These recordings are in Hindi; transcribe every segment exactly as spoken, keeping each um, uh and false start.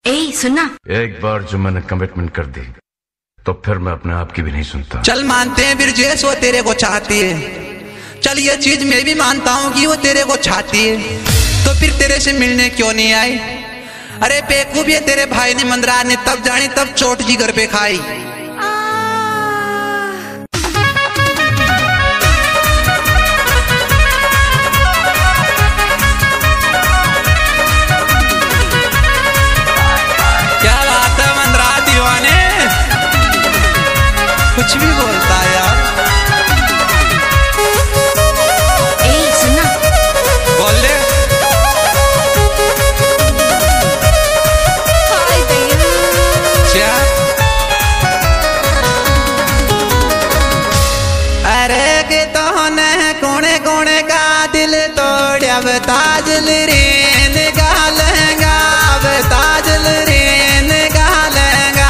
ए सुनना, एक बार जो मैंने कमिटमेंट कर दी तो फिर मैं अपने आप की भी नहीं सुनता। चल मानते हैं ब्रिजेश वो तेरे को चाहती है, चल ये चीज मैं भी मानता हूँ कि वो तेरे को चाहती है, तो फिर तेरे से मिलने क्यों नहीं आई? अरे बेवकूफ, ये तेरे भाई ने मंदरार ने तब जानी तब चोट जी घर पे खाई। क्या बात है मंदरार दीवाने, कुछ भी बोलता है यार। ए सुनना, बोल दे। क्या? अरे के तो न कोने कोने का दिल तोड़िया ताजल रेन गालेगा, ताजल रेन गालेगा।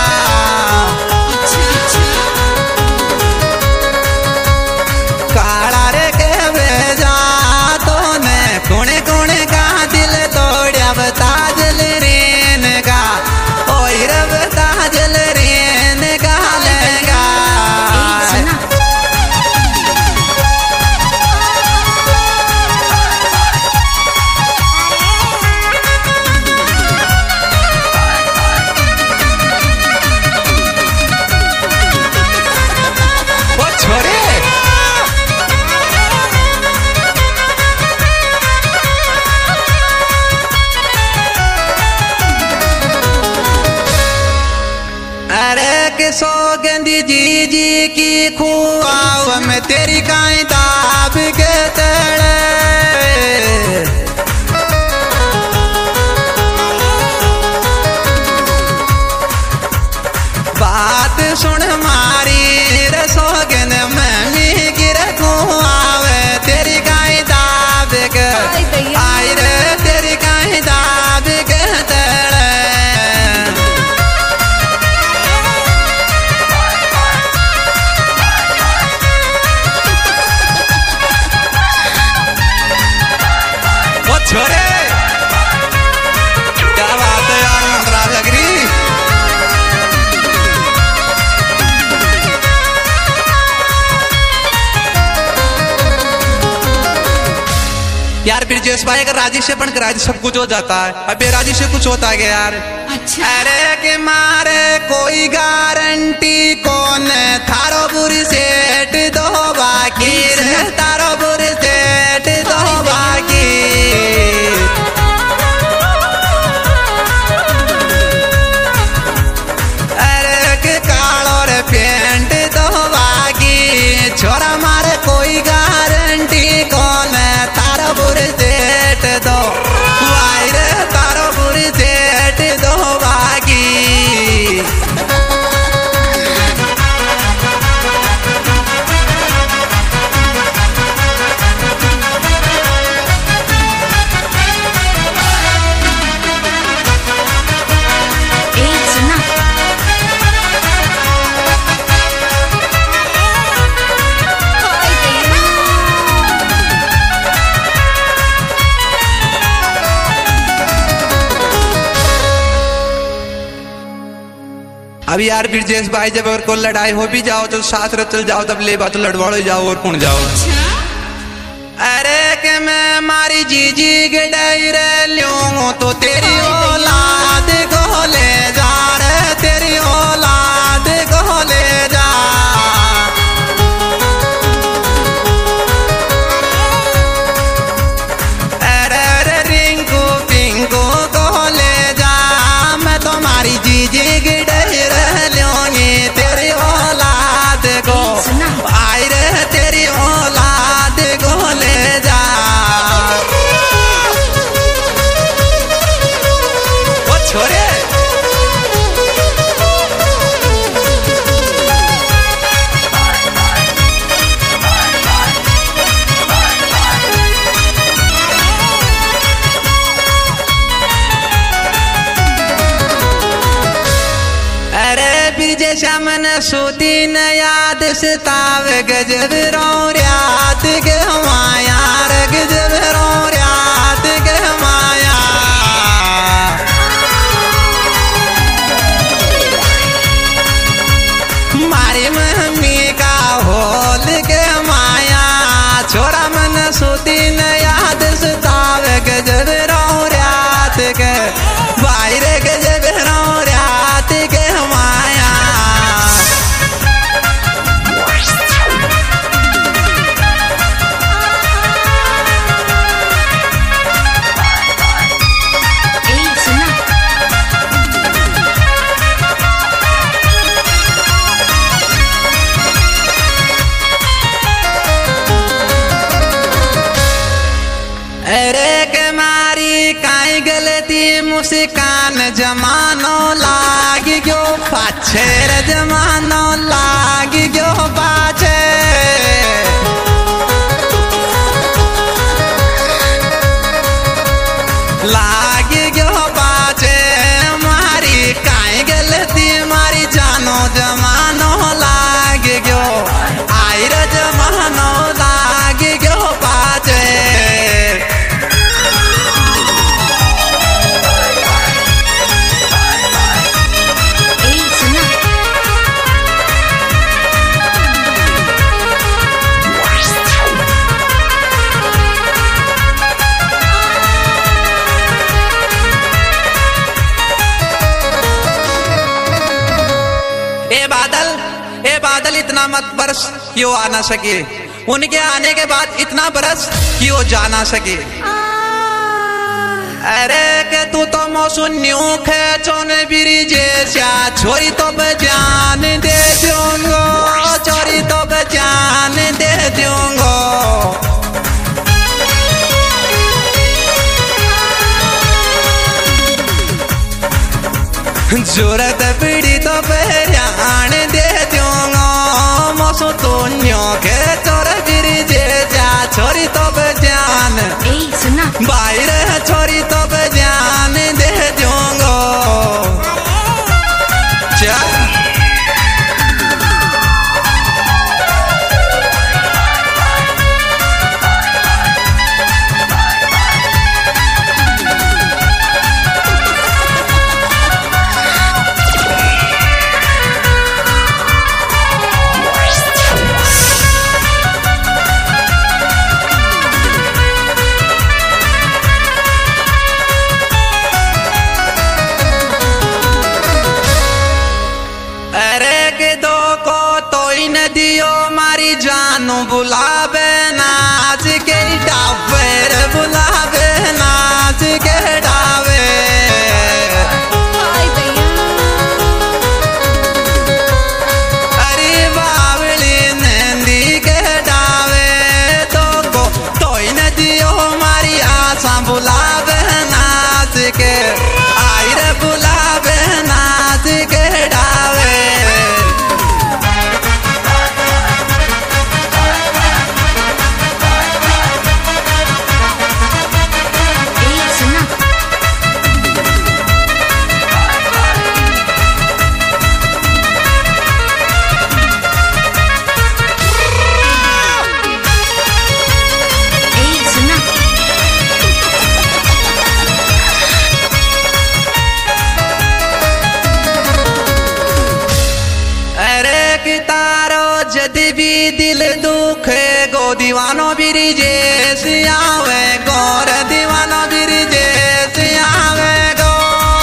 काला रे के भेजा तो न कोने कोने का दिल तोड़िया ताजल रेन गा, ओए रब ताजल रेन गालेगा। ए सुनना, वो छोरे अरे के सौगंधी जी जी की खुआव में तेरी काई दाब के तड़े। बात सुन मारी रे सौगंध में मी गिर खुआव तेरी काई दाब के आई रे, तेरी काई दाब के तड़े। वो छोरे क्या बात है यार मंदरा लग रही। यार ब्रिजेश भाई अगर राजी से बनकर राजी सब कुछ हो जाता है, अब बेराजी से कुछ होता है यार। अच्छा। अरे के मारे कोई गारंटी कौन थारो बुरी सेठ दो बाकी रे, तारो बुरी सेठ दो बाकी। अरे के कालो रे पेंट दो बाकी, छोरा मारे कोई गारंटी कौन तारो बुरी सेठ दो वाई रे, तारो बुरी सेठ दो बाकी। ए सुनना, अब यार ब्रिजेश भाई जब और को लड़ाई हो भी जाओ तो साथ रह चल जाओ, तब ले बात लड़वाड़ो जाओ और कौन जाओ। अरे के मैं मारी जीजी के डायरे ल्यूं तो तेरी औलाद को ले जा रे, तेरी औलाद को ले जा। अरे रे रिंकू पिंकू को ले जा, मैं तुम्हारी जीजी की डायरे ल्यूंगी, तेरी औलाद को आई रे, तेरी औलाद को ले जा। वो छोरे अरे ब्रिजेश मन सूती न याद सताव गजब रो रात के माया, गजब रो रात के माया। मम्मी का होल के माया छोरा मन सूती न याद सुतावे के जब रो रात के बाहर के जब रो रात के माया अरे के मारी काई गलती मुस्कान जमानो लाग गयो पाछे रे जमानो लाग गयो पाछे लाग गयो पाछे मारी काई गलती मारी जानो जमानो लाग गयो आई रे जमानो लाग गयो पाछे बादल इतना मत बरस कि वो आ ना सके उनके आने के बाद इतना बरस कि वो जा ना सके अरे के तू तो मौसुन्यू खेचोन बिरी जैसा छोरी तो जान दे दूंगो छोरी तो जान दे दूंगो जरूरत पीड़ी तो पहचान दे दूंगा मौसू तो के चोर गिरी जे जा छोरी तो जान बाहर छोरी तो जान दे दूंगा चल दियो मारी जानू बुलावे नाच के डाबर बुलावे नाच के डावे अरे बावली नंदी के डावे तो को तो न दियो मारी आशा बुलावे नाच के आई रे बुलावे नाच के डावे जदि भी दिल दुखे गो दीवानो बिरी जैसे आवे गौर दीवानो बिरी जैसे आवे गो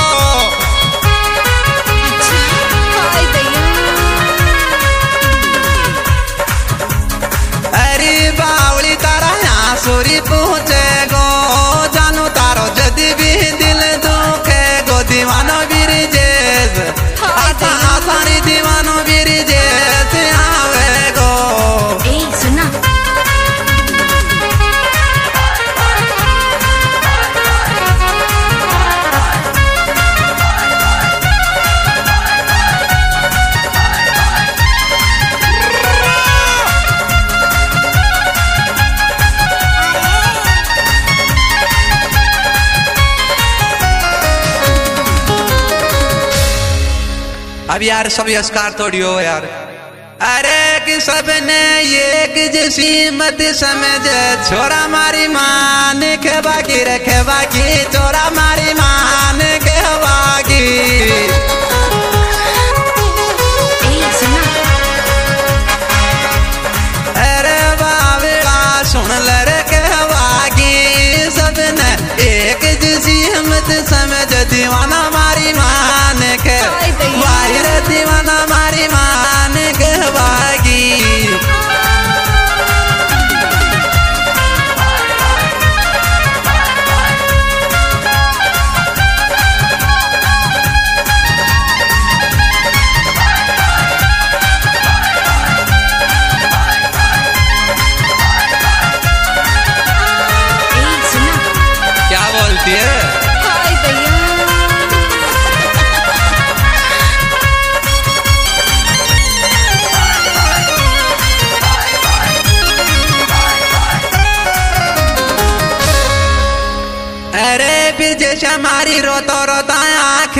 अरे बावली तारा यहाँ सूरी पूछे गो जानू तारो जदि भी दिल दुखे गो दीवानो बिरी जैसे आता आसानी दीवानो बिरी जैसे अब यार सब यस्कार तोड़ी हो यार अरे कि सबने एक जैसी मत समझ छोरा मारी मान के बाकी रखे बाकी छोरा मारी मान के बाकी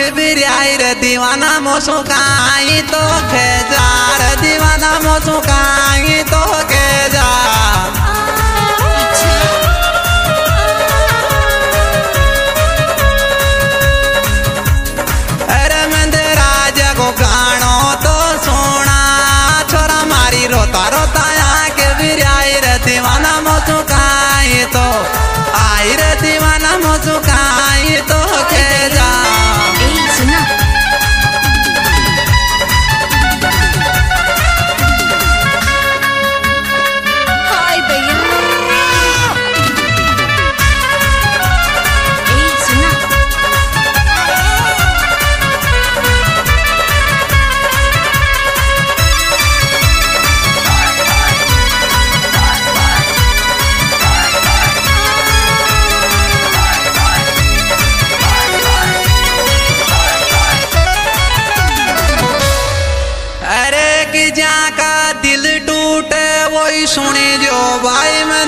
के बिरियाई रे दीवाना मोसुकाई तो खे जा रे दीवाना मोसुकाई तो खे जा अरे मंदिराज को गानो तो सोना छोरा मारी रोता रोता के बिरियाई रे दीवाना मोसुकाई तो आई रे दीवाना मोसुकाई तो खे जा ए सुना हाय भैया ए सुना अरे कि जा का दिल टूटे वही सुनी जो भाई मैं